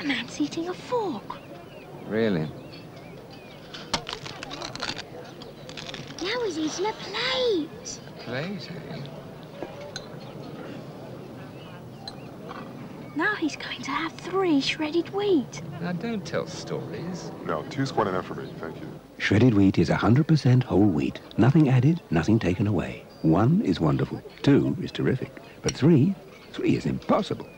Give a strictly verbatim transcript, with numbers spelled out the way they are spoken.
man's eating a fork. Really? Now he's eating a plate. Plate, eh? Now he's going to have three shredded wheat. Now, don't tell stories. No, two's quite enough for me, thank you. Shredded wheat is one hundred percent whole wheat. Nothing added, nothing taken away. One is wonderful. Two is terrific. But three, three is impossible.